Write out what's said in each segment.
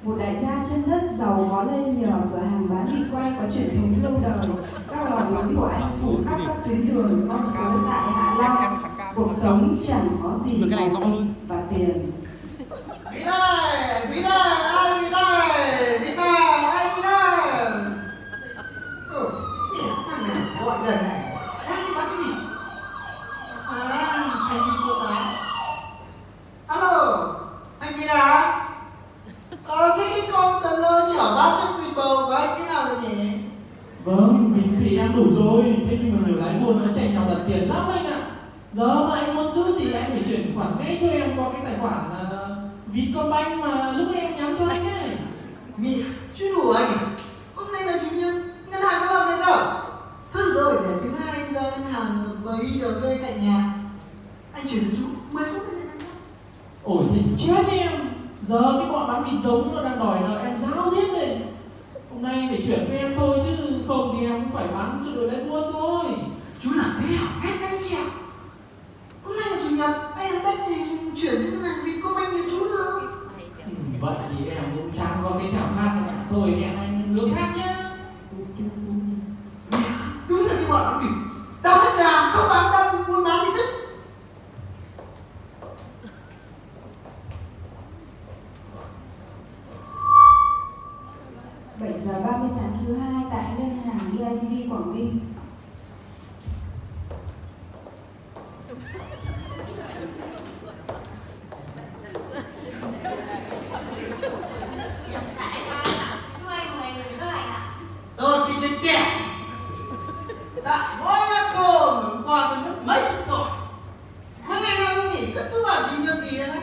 Một đại gia chân đất giàu có lên nhờ cửa hàng bán vịt quay có truyền thống lâu đời. Các lò nướng của anh phủ khắp các tuyến đường con phố tại Hạ Long. Cuộc sống chẳng có gì ngoài vịt và tiền. Vịt ơi, vịt ơi, ai vịt ơi, vịt ơi, ai vịt ơi. Thằng này gọi dần này, đang đi bán cái gì? Anh vịt bộ á. Alo, anh vịt à? Thế cái container chở 300 vịt bầu của anh thế nào rồi nhỉ? Vâng, vịt thì em đủ rồi, thế nhưng mà người lái buôn nó chạy nhau đặt tiền lắm anh ạ. Giờ mà anh muốn giữ thì anh phải chuyển khoản ngay cho em qua cái tài khoản Vietcombank mà lúc em nhắn cho anh ấy. Mẹ, chứ đùa anh à? Hôm nay là chủ nhật, ngân hàng có làm đấy đâu. Thôi rồi, để thứ hai ra ngân hàng với IDV cạnh nhà. Anh chuyển cho chú 10 phút nữa anh nhé. Ôi thế thì chết em. Giờ cái bọn bán vịt giống nó đang đòi nợ em ráo riết lên. Hôm nay phải chuyển cho em thôi chứ không thì em cũng phải bán cho đội lái buôn thôi. Chú làm thế hỏng hết anh kìa. Hôm nay là chủ nhật, anh làm cách gì chuyển cho ngân hàng Vietcombank với chú đâu. Vậy thì em cũng chẳng có cái thảo khác cả. Thôi hẹn anh lúc khác nhá. Đúng là cái bọn bán vịt. Đau hết nhà, không bán đâu, buôn bán đi sức. Giờ 30 sáng thứ hai tại ngân hàng BIDV Quảng Ninh. Tôi cái chết kẻ. Tại mỗi cô mình qua tôi mất mấy chục tuổi. Mà ngày nào cũng nghỉ, cứ thứ bảo chủ nhật nghỉ đấy.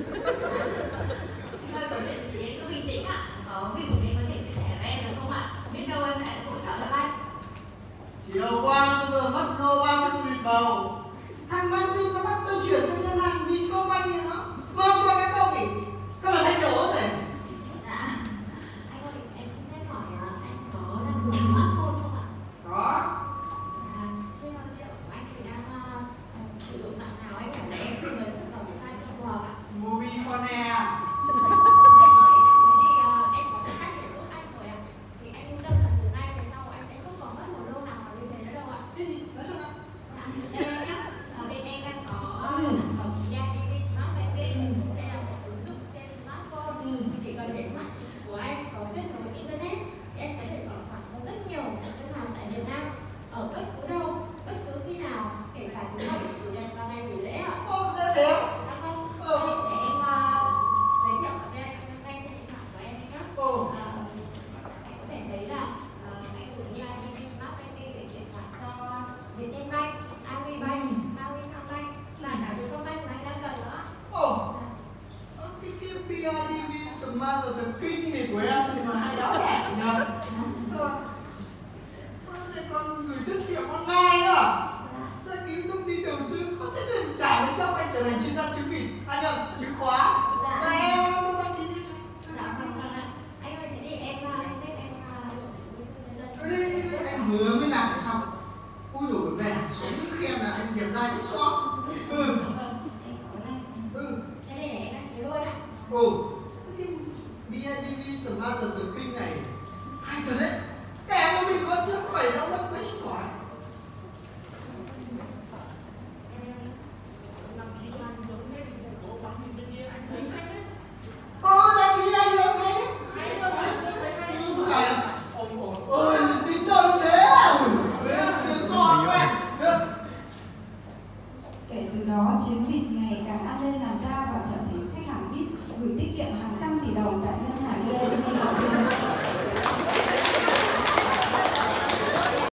Thôi có chuyện gì anh cứ bình tĩnh ạ. Có việc của mình có thể chia sẻ với em được không ạ? Biết đâu em lại hỗ trợ cho anh. Chiều qua tôi vừa mất lô 300 vịt bầu.